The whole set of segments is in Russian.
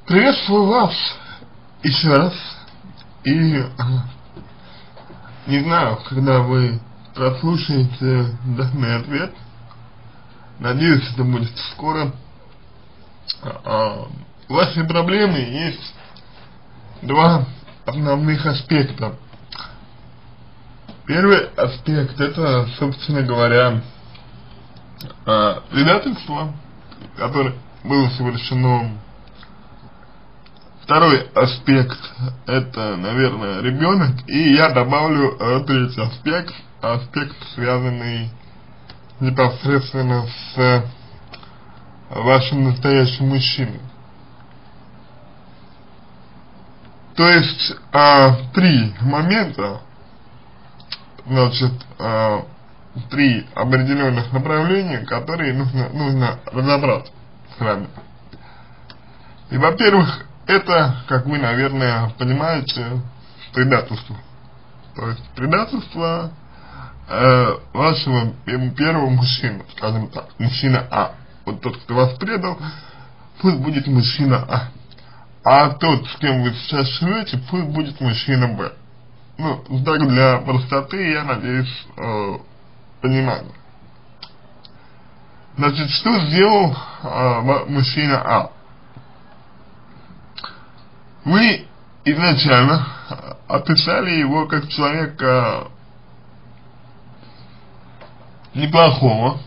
Приветствую вас еще раз. И не знаю, когда вы прослушаете данный ответ, надеюсь, это будет скоро. У вашей проблемы есть два основных аспекта. Первый аспект — это, собственно говоря, предательство, которое было совершено. Второй аспект — это, наверное, ребенок, и я добавлю третий аспект, связанный непосредственно с вашим настоящим мужчиной. То есть три момента, значит, три определенных направления, которые нужно разобрать с вами. И, во-первых, это, как вы, наверное, понимаете, предательство. То есть предательство вашего первого мужчины, скажем так, мужчина А. Вот тот, кто вас предал, пусть будет мужчина А. А тот, с кем вы сейчас живете, пусть будет мужчина Б. Ну, так для простоты, я надеюсь, понимаю. Значит, что сделал мужчина А? Вы изначально описали его как человека неплохого.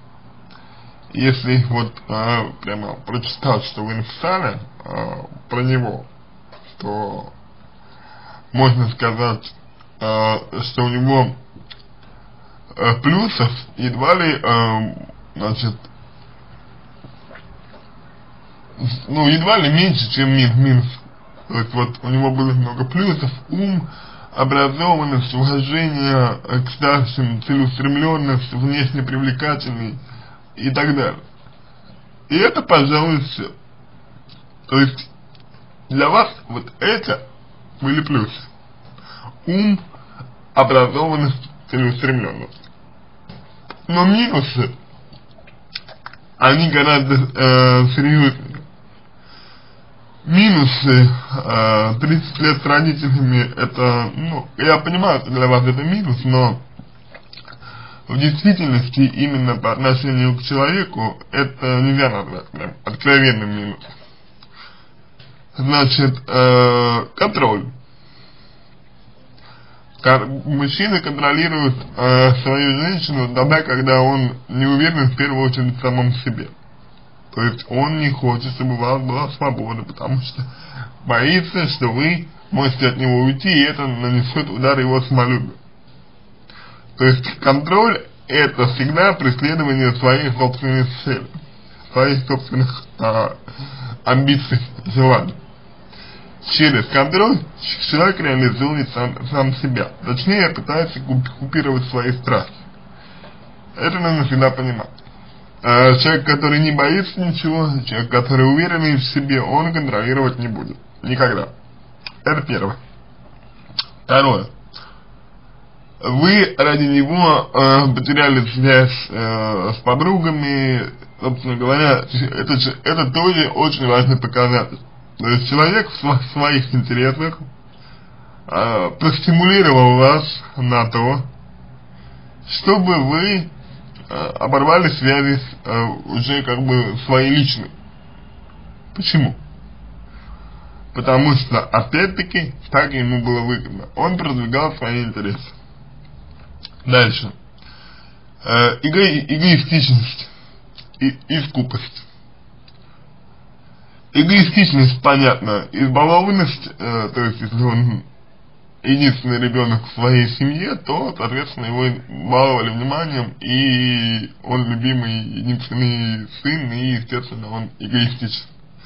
Если вот прямо прочитать, что вы написали про него, то можно сказать, что у него плюсов едва ли, значит, ну, едва ли меньше, чем минус. То есть вот у него было много плюсов: ум, образованность, уважение к старшим, целеустремленность, внешне привлекательный и так далее. И это, пожалуй, все. То есть для вас вот это были плюсы: ум, образованность, целеустремленность. Но минусы, они гораздо серьезнее. Минусы 30 лет с родителями, это, ну, я понимаю, что для вас это минус, но в действительности именно по отношению к человеку это нельзя назвать прям откровенным минусом. Значит, контроль. Мужчина контролирует свою женщину тогда, когда он не уверен в первую очередь в самом себе. То есть он не хочет, чтобы у вас была свобода, потому что боится, что вы можете от него уйти, и это нанесет удар его самолюбию. То есть контроль — это всегда преследование своих собственных целей, своих собственных амбиций, желаний. Через контроль человек реализует сам себя, точнее пытается купировать свои страхи. Это нужно всегда понимать. Человек, который не боится ничего, человек, который уверенный в себе, он контролировать не будет. Никогда. Это первое. Второе. Вы ради него потеряли связь с подругами. Собственно говоря, это тоже очень важный показатель. То есть человек в своих интересах простимулировал вас на то, чтобы вы оборвали связи уже как бы свои личные. Почему? Потому что, опять-таки, так ему было выгодно. Он продвигал свои интересы. Дальше. Эгоистичность и скупость. Эгоистичность, понятно, избалованность, то есть если он единственный ребенок в своей семье, то, соответственно, его баловали вниманием, и он любимый единственный сын, и, естественно, он эгоистичен.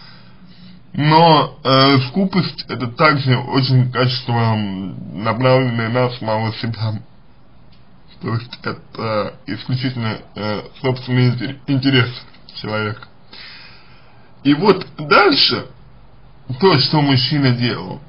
Но скупость — это также очень качество, направленное на самого себя. То есть это исключительно собственный интерес человека. И вот дальше то, что мужчина делал,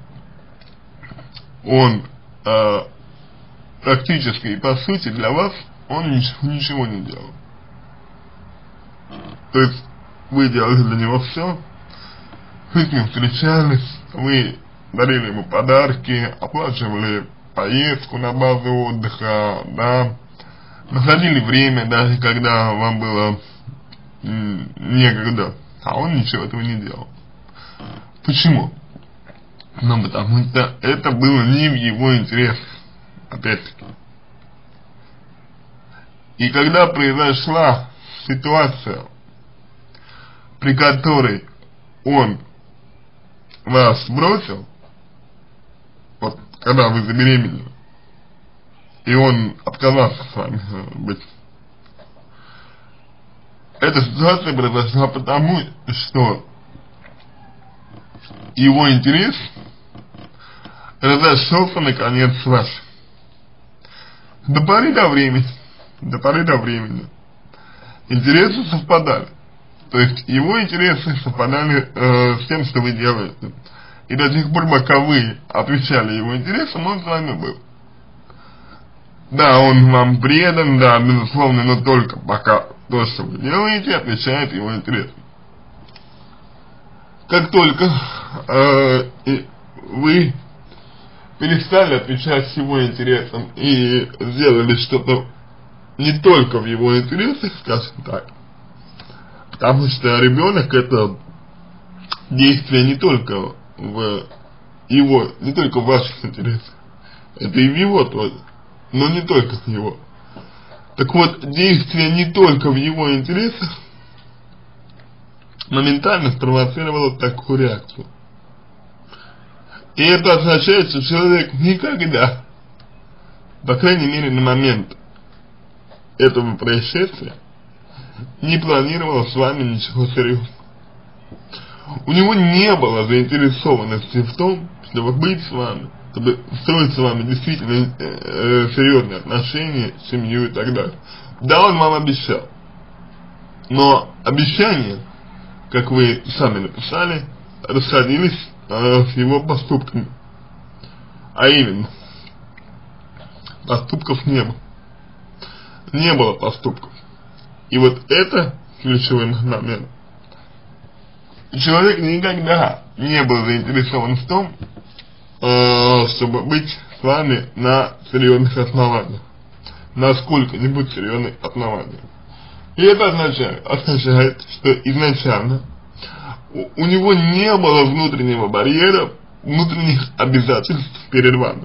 он практически и по сути для вас он ничего не делал. То есть вы делали для него все, вы с ним встречались, вы дарили ему подарки, оплачивали поездку на базу отдыха, да, находили время, даже когда вам было некогда, а он ничего этого не делал. Почему? Ну, потому что это было не в его интересах, опять-таки. И когда произошла ситуация, при которой он вас бросил, вот когда вы забеременели, и он отказался с вами быть, эта ситуация произошла потому, что его интерес разошелся наконец с вашим. До поры до времени интересы совпадали. То есть его интересы совпадали с тем, что вы делаете. И до тех пор, пока вы отвечали его интересам, он с вами был. Да, он вам предан, да, безусловно, но только пока то, что вы делаете, отвечает его интересам. Как только вы перестали отвечать его интересам и сделали что-то не только в его интересах, скажем так, потому что ребенок — это действие не только в его, не только в ваших интересах, это и в его тоже, но не только в его. Так вот, действие не только в его интересах моментально спровоцировало такую реакцию. И это означает, что человек никогда, по крайней мере на момент этого происшествия, не планировал с вами ничего серьезного. У него не было заинтересованности в том, чтобы быть с вами, чтобы строить с вами действительно серьезные отношения, семью и так далее. Да, он вам обещал, но обещания, как вы сами написали, расходились с его поступками. А именно, поступков не было. Не было поступков. И вот это ключевой момент. Человек никогда не был заинтересован в том, чтобы быть с вами на серьезных основаниях. На сколько-нибудь серьезных основаниях. И это означает, что изначально у него не было внутреннего барьера, внутренних обязательств перед вами.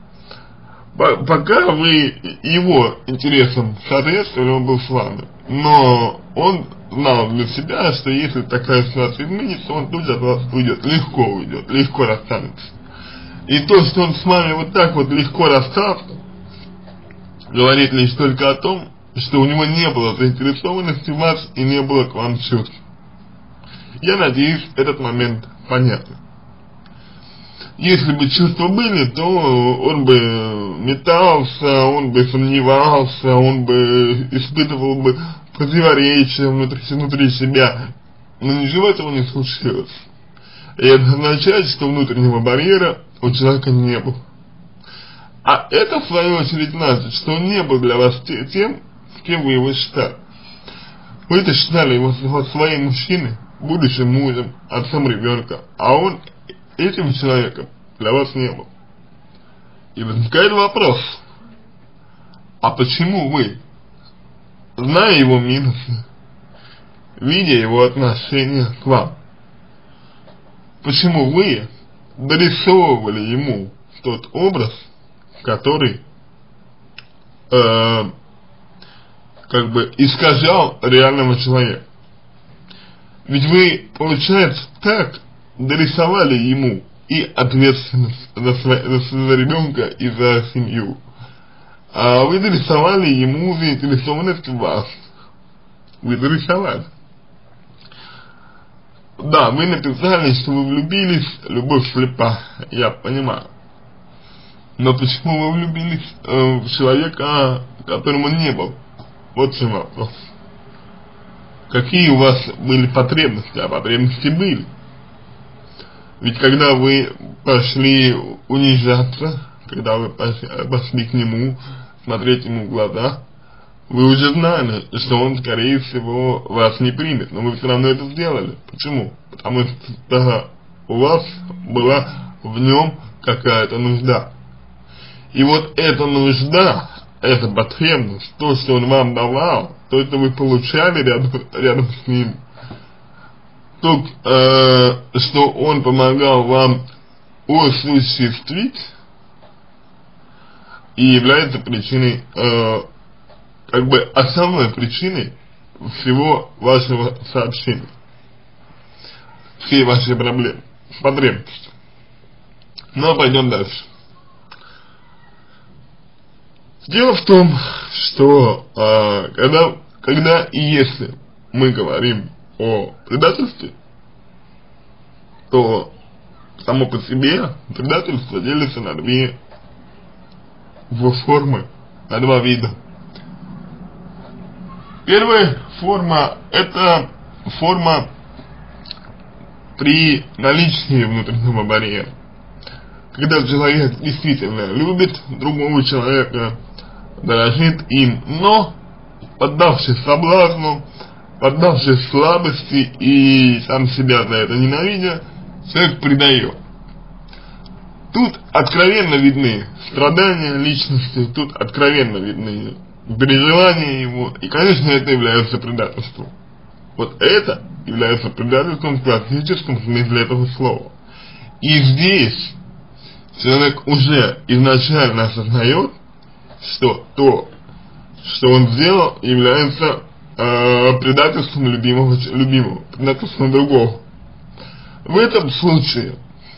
Пока вы его интересам соответствовали, он был с вами. Но он знал для себя, что если такая ситуация изменится, он тут же от вас уйдет, легко расстанется. И то, что он с вами вот так вот легко расстался, говорит лишь только о том, что у него не было заинтересованности в вас и не было к вам чувств. Я надеюсь, этот момент понятен. Если бы чувства были, то он бы метался, он бы сомневался, он бы испытывал бы противоречия внутри себя. Но ничего этого не случилось. И это означает, что внутреннего барьера у человека не было. А это, в свою очередь, значит, что он не был для вас тем, кем вы его считали. Вы-то считали его своим мужчиной, будущим мужем, отцом ребенка, а он этим человеком для вас не был. И возникает вопрос, а почему вы, зная его минусы, видя его отношение к вам, почему вы дорисовывали ему тот образ, который как бы искажал реального человека? Ведь вы, получается, так дорисовали ему и ответственность за ребенка и за семью. А вы дорисовали ему заинтересованность в вас. Вы дорисовали. Да, вы написали, что вы влюбились, любовь слепа, я понимаю. Но почему вы влюбились в человека, которым он не был? Вот в чем вопрос. Какие у вас были потребности, а потребности были. Ведь когда вы пошли унижаться, когда вы пошли к нему, смотреть ему в глаза, вы уже знали, что он, скорее всего, вас не примет, но вы все равно это сделали. Почему? Потому что у вас была в нем какая-то нужда. И вот эта нужда, эта потребность, то, что он вам давал, то, что вы получали рядом с ним, то, что он помогал вам осуществить, и является причиной, как бы основной причиной всего вашего сообщения, всей вашей проблемы, потребности. Но пойдем дальше. Дело в том, что когда и если мы говорим о предательстве, то само по себе предательство делится на две формы, на два вида. Первая форма — это форма при наличии внутреннего барьера. Когда человек действительно любит другого человека, дорожит им, но, поддавшись соблазну, поддавшись слабости и сам себя за это ненавидя, человек предает. Тут откровенно видны страдания личности, тут откровенно видны переживания его, и, конечно, это является предательством. Вот это является предательством в классическом смысле этого слова. И здесь человек уже изначально осознает, что то, что он сделал, является предательством любимого, предательством другого. В этом случае,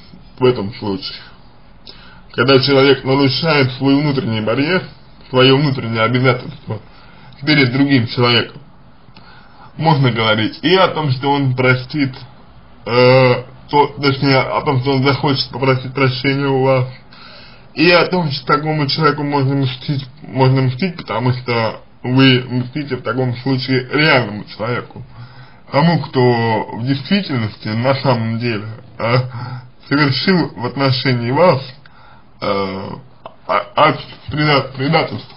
когда человек нарушает свой внутренний барьер, свое внутреннее обязательство перед другим человеком, можно говорить и о том, что он простит, точнее, о том, что он захочет попросить прощения у вас, и о том, что такому человеку можно мстить, потому что вы мстите в таком случае реальному человеку, тому, кто в действительности, на самом деле, совершил в отношении вас акт предательства.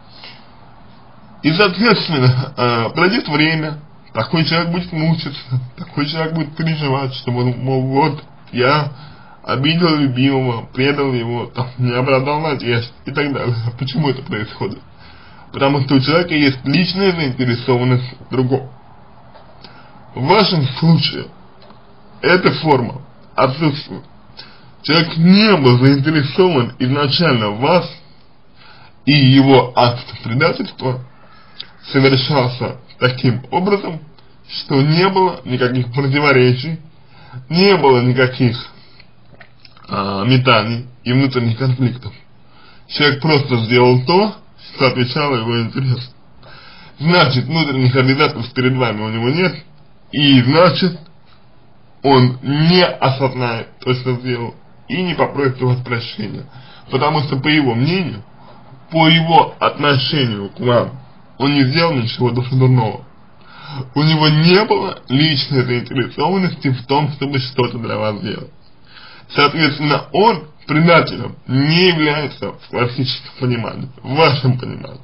И, соответственно, пройдет время, такой человек будет мучиться, такой человек будет переживать, что, мол, вот, я обидел любимого, предал его, там, не оправдал надежд и так далее. Почему это происходит? Потому что у человека есть личная заинтересованность в другом. В вашем случае эта форма отсутствует. Человек не был заинтересован изначально в вас, и его акт предательства совершался таким образом, что не было никаких противоречий, не было никаких метаний и внутренних конфликтов. Человек просто сделал то, что отвечало его интересам. Значит, внутренних обязательств перед вами у него нет, и значит, он не осознает то, что сделал, и не попросит у вас прощения. Потому что, по его мнению, по его отношению к вам, он не сделал ничего дурного. У него не было личной заинтересованности в том, чтобы что-то для вас сделать. Соответственно, он предателем не является в классическом понимании, в вашем понимании.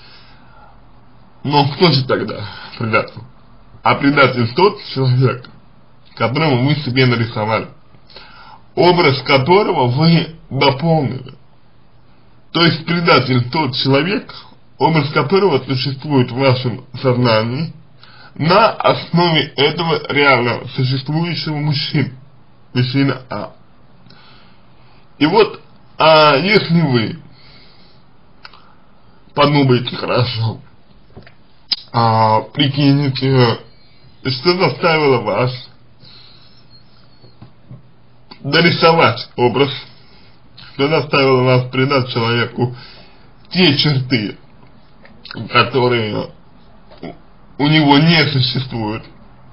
Но кто же тогда предатель? А предатель тот человек, которому вы себе нарисовали, образ которого вы дополнили. То есть предатель тот человек, образ которого существует в вашем сознании на основе этого реально существующего мужчины А. И вот, если вы подумаете хорошо, прикинете, что заставило вас дорисовать образ, что заставило вас придать человеку те черты, которые у него не существуют,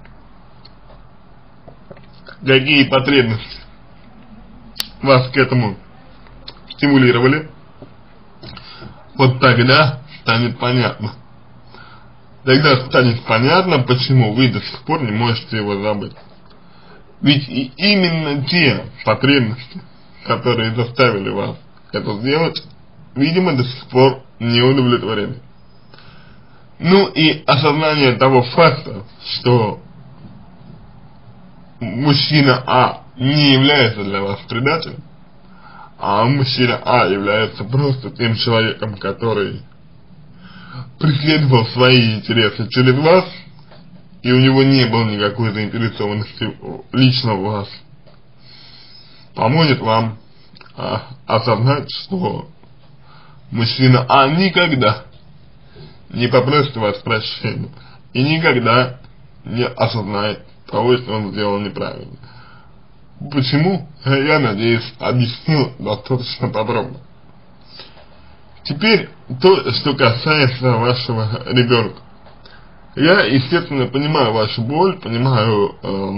какие потребности вас к этому стимулировали, вот тогда станет понятно. Тогда станет понятно, почему вы до сих пор не можете его забыть. Ведь и именно те потребности, которые заставили вас это сделать, видимо, до сих пор не удовлетворены. Ну и осознание того факта, что мужчина А не является для вас предателем, а мужчина А является просто тем человеком, который преследовал свои интересы через вас, и у него не было никакой заинтересованности лично в вас, поможет вам осознать, что мужчина А никогда не попросит у вас прощения и никогда не осознает того, что он сделал неправильно. Почему? Я надеюсь, объяснил достаточно подробно. Теперь то, что касается вашего ребенка. Я, естественно, понимаю вашу боль, понимаю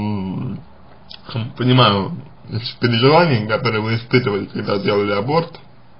переживания, которые вы испытывали, когда делали аборт.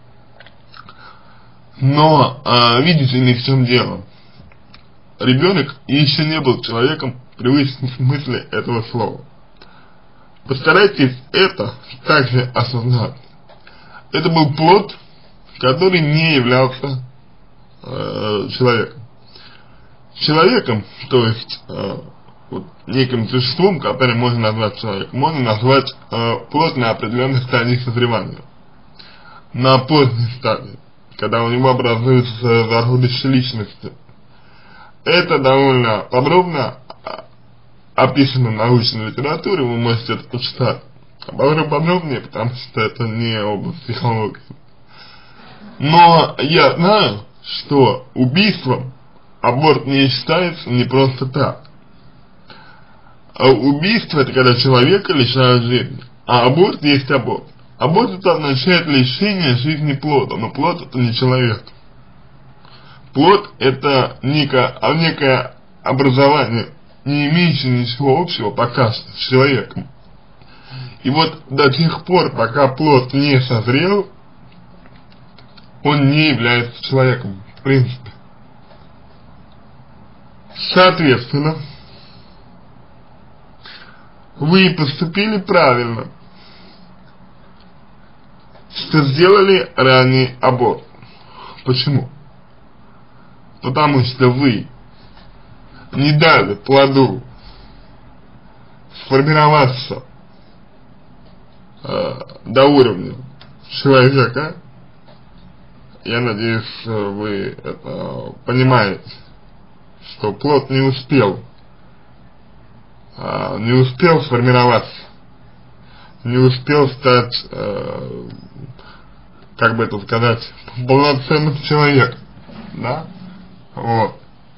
Но, видите ли, в чем дело? Ребенок еще не был человеком в привычном смысле этого слова. Постарайтесь это также осознать. Это был плод, который не являлся человеком. Человеком, то есть вот, неким существом, который можно назвать человеком, можно назвать плод на определенной стадии созревания. На поздней стадии, когда у него образуется зародыш личности. Это довольно подробно описано в научной литературе, вы можете это почитать. Подробнее, потому что это не область психологии. Но я знаю, что убийством аборт не считается не просто так. А убийство — это когда человека лишают жизни, а аборт есть аборт. Аборт — это означает лишение жизни плода, но плод — это не человек. Плод — это некое образование, не имеющее ничего общего пока что с человеком. И вот до тех пор, пока плод не созрел, он не является человеком, в принципе. Соответственно, вы поступили правильно, что сделали ранний аборт. Почему? Потому что вы не дали плоду сформироваться до уровня человека. Я надеюсь, вы это понимаете, что плод не успел сформироваться, не успел стать, как бы это сказать, полноценным человеком, да, вот.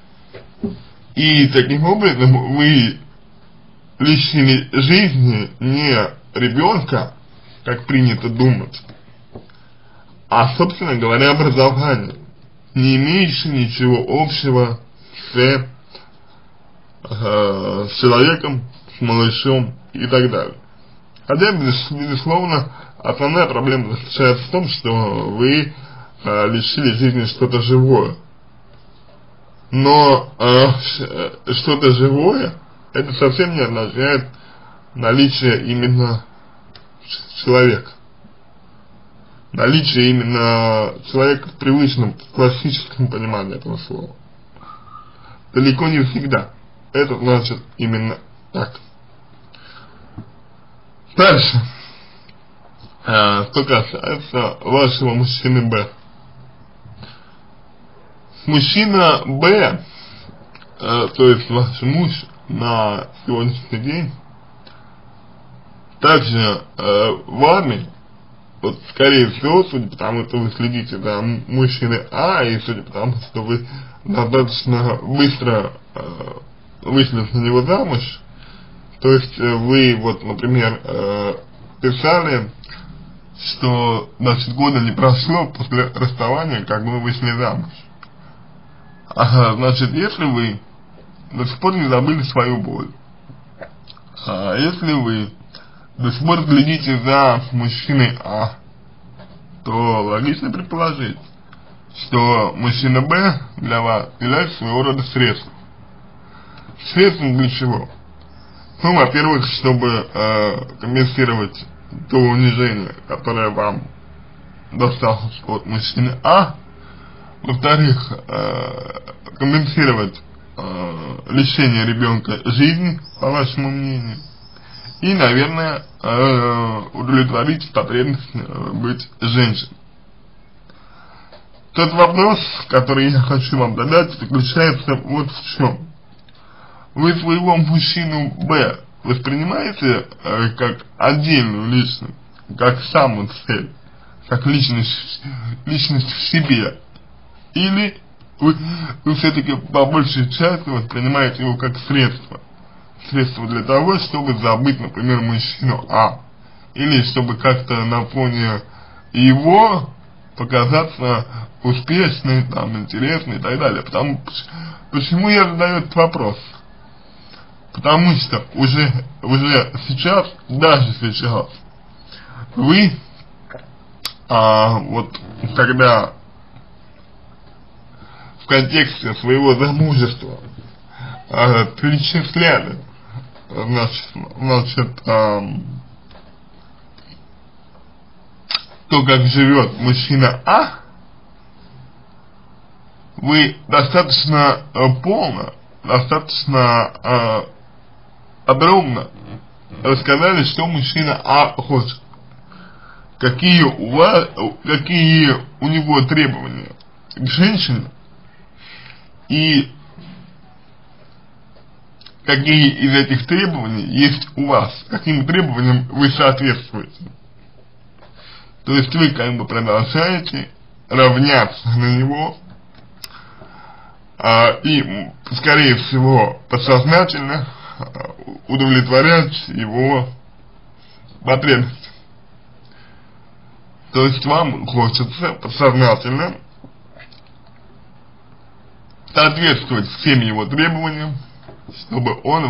И таким образом вы лишили жизни не ребенка, как принято думать, а, собственно говоря, образование, не имеющее ничего общего с человеком, с малышом и так далее. Хотя, безусловно, основная проблема заключается в том, что вы лишили жизни что-то живое. Но что-то живое, это совсем не означает наличие именно человека. Наличие именно человека в привычном, классическом понимании этого слова. Далеко не всегда. Это значит именно так. Дальше. Что касается вашего мужчины Б. Мужчина Б, то есть ваш муж на сегодняшний день, также вами, вот скорее всего, судя по тому, что вы следите за мужчиной А, и судя по тому, что вы достаточно быстро вышли за него замуж, то есть вы вот, например, писали, что, значит, года не прошло после расставания, как вы вышли замуж. Значит, если вы до сих пор не забыли свою боль, если вы до сих пор следите за мужчиной А, то логично предположить, что мужчина Б для вас является своего рода средством. Средством для чего? Ну, во-первых, чтобы компенсировать то унижение, которое вам досталось от мужчины А. Во-вторых, компенсировать лишение ребенка жизни, по вашему мнению. и, наверное, удовлетворить потребность быть женщиной. Тот вопрос, который я хочу вам задать, заключается вот в чем. Вы своего мужчину Б воспринимаете как отдельную личность, как самую цель, как личность в себе, или вы все-таки по большей части воспринимаете его как средство для того, чтобы забыть, например, мужчину А, или чтобы как-то на фоне его показаться успешной, там, интересной и так далее. Почему я задаю этот вопрос? Потому что уже сейчас, даже сейчас, вы, вот когда в контексте своего замужества перечисляли, значит, то, как живет мужчина А, вы достаточно полно, достаточно подробно рассказали, что мужчина А хочет, какие у него требования к женщине и какие из этих требований есть у вас, каким требованиям вы соответствуете. То есть вы как бы продолжаете равняться на него и, скорее всего, подсознательно удовлетворять его потребности. То есть вам хочется подсознательно соответствовать всем его требованиям, чтобы он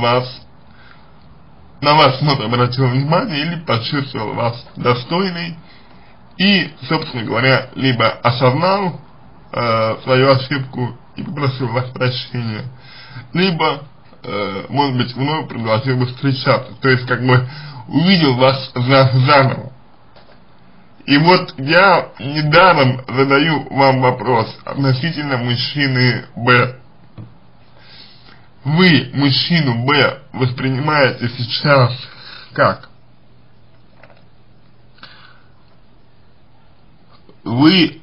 на вас обратил внимание или почувствовал вас достойной и, собственно говоря, либо осознал свою ошибку и попросил вас прощения, либо, может быть, вновь предложил бы встречаться, то есть как бы увидел вас заново. И вот я недаром задаю вам вопрос относительно мужчины Б. Вы мужчину Б воспринимаете сейчас как? Вы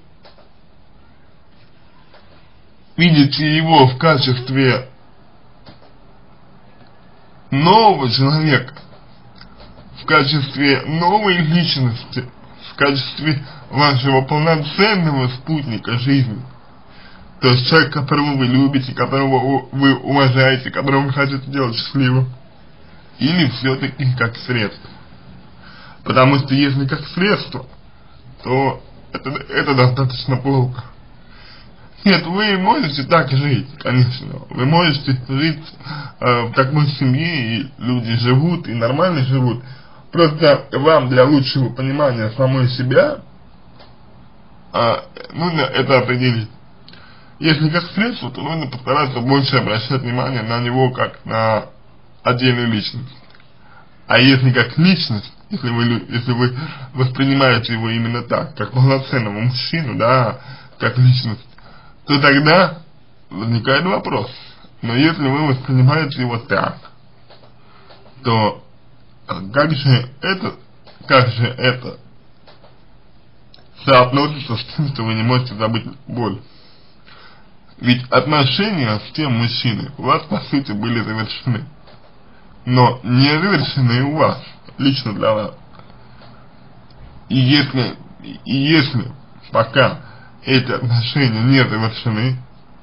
видите его в качестве нового человека, в качестве новой личности, в качестве вашего полноценного спутника жизни. То есть человек, которого вы любите, которого вы уважаете, которого вы хотите делать счастливым. Или все-таки как средство. Потому что если как средство, то это достаточно плохо. Нет, вы можете так жить, конечно. Вы можете жить в такой семье, и люди живут, и нормально живут. Просто вам для лучшего понимания самой себя нужно это определить. Если как средство, то нужно постараться больше обращать внимание на него как на отдельную личность. А если как личность, если вы воспринимаете его именно так, как полноценного мужчину, да, как личность, то тогда возникает вопрос. Но если вы воспринимаете его так, то как же это соотносится с тем, что вы не можете забыть боль? Ведь отношения с тем мужчиной у вас, по сути, были завершены. Но не завершены у вас, лично для вас. И если пока эти отношения не завершены,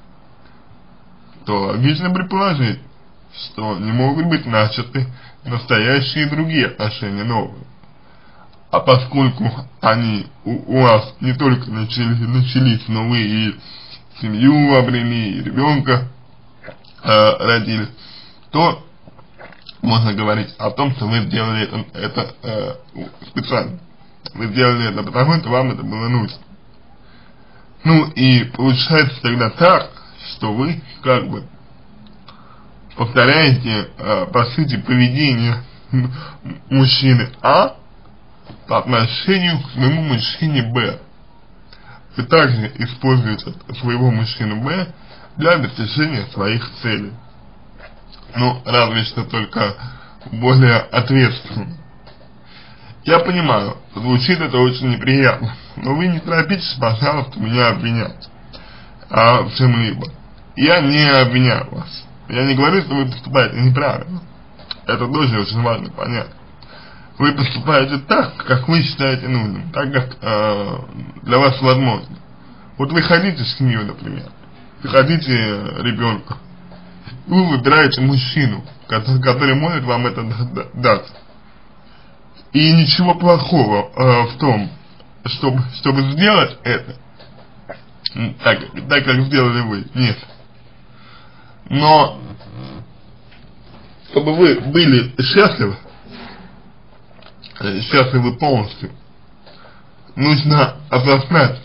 то логично предположить, что не могут быть начаты настоящие другие отношения, новые. А поскольку они у вас не только начались, но вы и семью обрели, и ребенка родили, то можно говорить о том, что вы сделали это специально. Вы сделали это потому, что вам это было нужно. Ну и получается тогда так, что вы как бы повторяете, по сути, поведение мужчины А по отношению к своему мужчине Б. Вы также используете своего мужчину Б для достижения своих целей. Ну, разве что только более ответственным. Я понимаю, звучит это очень неприятно, но вы не торопитесь, пожалуйста, меня обвинять в чем-либо. Я не обвиняю вас. Я не говорю, что вы поступаете неправильно. Это тоже очень важно понять. Вы поступаете так, как вы считаете нужным, так, как для вас возможно. Вот вы хотите семью, например, вы хотите ребенка, вы выбираете мужчину, который может вам это дать. И ничего плохого в том, чтобы сделать это, так как сделали вы, нет. Но чтобы вы были счастливы полностью, нужно осознать,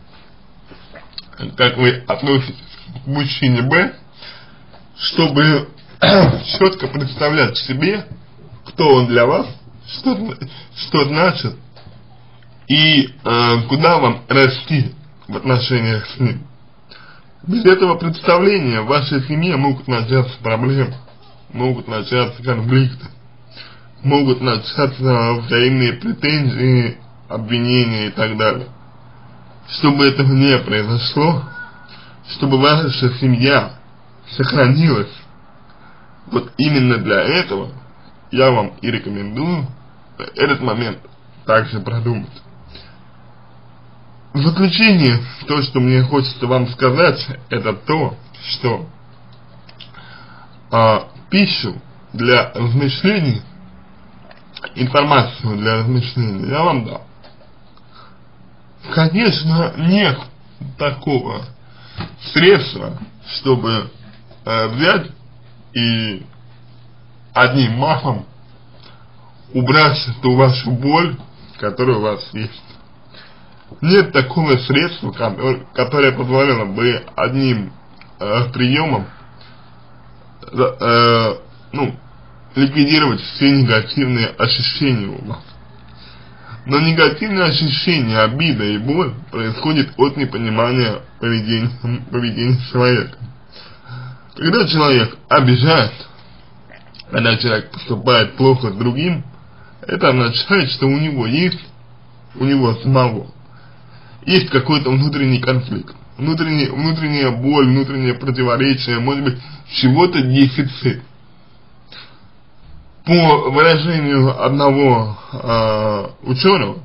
как вы относитесь к мужчине Б, чтобы четко представлять себе, кто он для вас, что значит и куда вам расти в отношениях с ним. Без этого представления в вашей семье могут начаться проблемы, могут начаться конфликты, могут начаться взаимные претензии, обвинения и так далее. Чтобы этого не произошло, чтобы ваша семья сохранилась, вот именно для этого я вам и рекомендую этот момент также продумать. В заключение, то, что мне хочется вам сказать, это то, что пищу для размышлений, информацию для размышлений я вам дам. Конечно, нет такого средства, чтобы взять и одним махом убрать ту вашу боль, которая у вас есть. Нет такого средства, которое позволило бы одним приемом ликвидировать все негативные ощущения у вас. Но негативные ощущения, обида и боль происходят от непонимания поведения человека. Когда человек обижает, когда человек поступает плохо с другим, это означает, что у него самого есть какой-то внутренний конфликт, внутренняя боль, внутреннее противоречие, может быть, чего-то дефицит. По выражению одного ученого,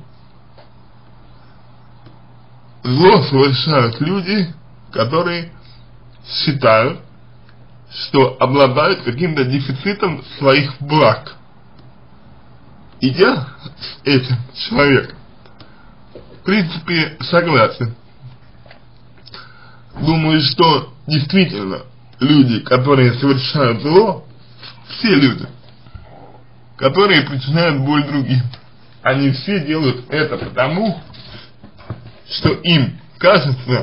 зло совершают люди, которые считают, что обладают каким-то дефицитом своих благ. И я с этим человеком в принципе согласен. Думаю, что действительно люди, которые совершают зло, все люди, которые причиняют боль другим, они все делают это потому, что им кажется,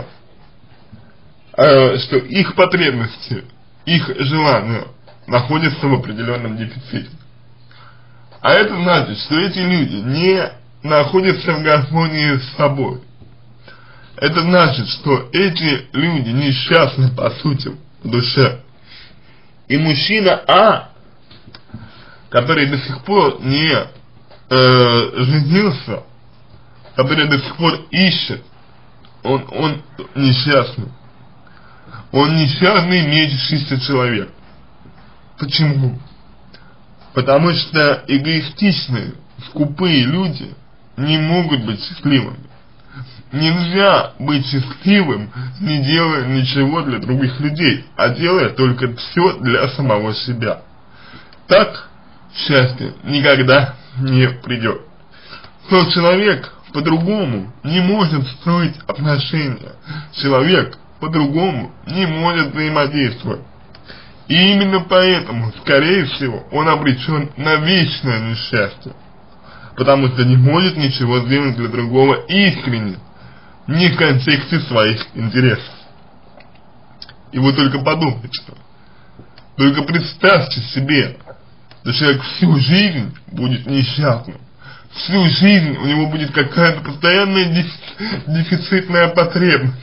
что их потребности, их желания находятся в определенном дефиците. А это значит, что эти люди не находятся в гармонии с собой. Это значит, что эти люди несчастны по сути в душе. И мужчина А, который до сих пор не женился, который до сих пор ищет, он несчастный. Он несчастный, мечущийся человек. Почему? Потому что эгоистичные, скупые люди не могут быть счастливыми. Нельзя быть счастливым, не делая ничего для других людей, а делая только все для самого себя. Так счастье никогда не придет. Но человек по-другому не может строить отношения. Человек по-другому не может взаимодействовать. И именно поэтому, скорее всего, он обречен на вечное несчастье. Потому что не может ничего сделать для другого искренне, не в контексте своих интересов. И вы только подумайте, только представьте себе, что человек всю жизнь будет несчастным. Всю жизнь у него будет какая-то постоянная дефицитная потребность.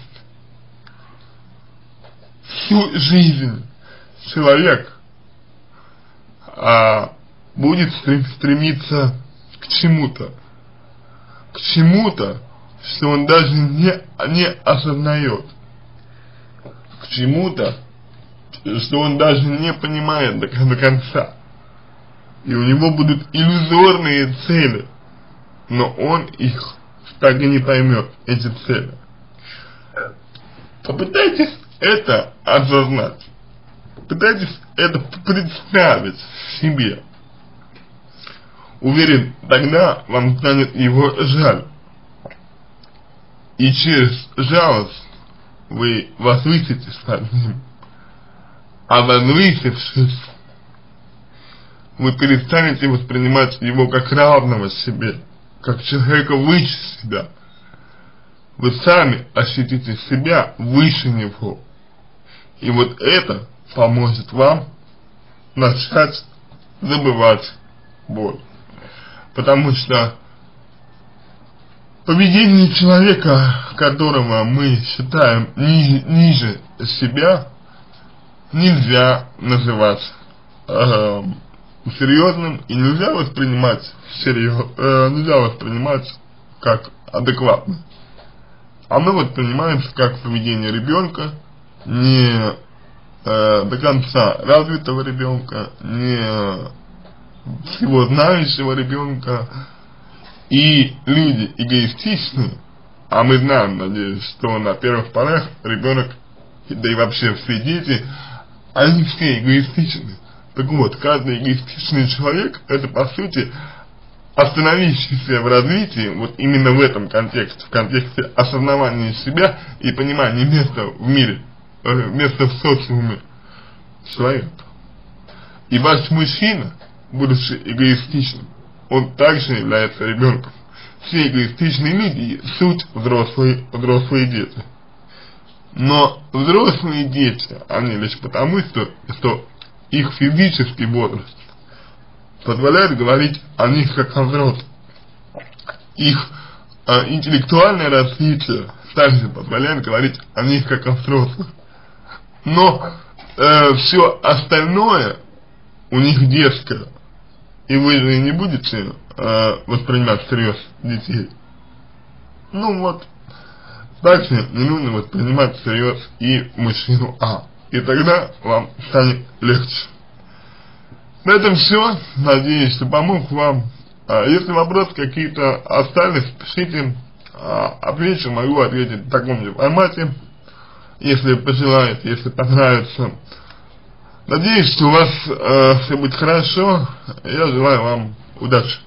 Всю жизнь человек будет стремиться к чему-то, что он даже не осознает, к чему-то, что он даже не понимает до конца. И у него будут иллюзорные цели, но он их так и не поймет, эти цели. Попытайтесь это осознать, попытайтесь это представить себе. Уверен, тогда вам станет его жаль. И через жалость вы возвыситесь над ним. А возвысившись, вы перестанете воспринимать его как равного себе, как человека выше себя. Вы сами ощутите себя выше него. И вот это поможет вам начать забывать боль. Потому что поведение человека, которого мы считаем ниже себя, нельзя называть серьезным и нельзя воспринимать как адекватно. Оно воспринимается как поведение ребенка, не до конца развитого ребенка, не всего знающего ребенка. И люди эгоистичные, а мы знаем, надеюсь, что на первых порах ребенок, да и вообще все дети, они все эгоистичны. Так вот, каждый эгоистичный человек — это по сути остановившийся в развитии, вот именно в этом контексте, в контексте осознавания себя и понимания места в мире, места в социуме человека. И ваш мужчина, будучи эгоистичным, он также является ребенком. Все эгоистичные люди — суть взрослые дети. Но взрослые дети, они лишь потому, что их физический возраст позволяет говорить о них как о взрослых. Их интеллектуальное развитие также позволяет говорить о них как о взрослых. Но все остальное у них детское. И вы же не будете воспринимать всерьез детей. Ну вот, также не нужно воспринимать всерьез и мужчину А. И тогда вам станет легче. На этом все. Надеюсь, что помог вам. Если вопросы какие-то остались, пишите. Отвечу, могу ответить в таком же формате, если пожелаете, если понравится. Надеюсь, что у вас все будет хорошо. Я желаю вам удачи.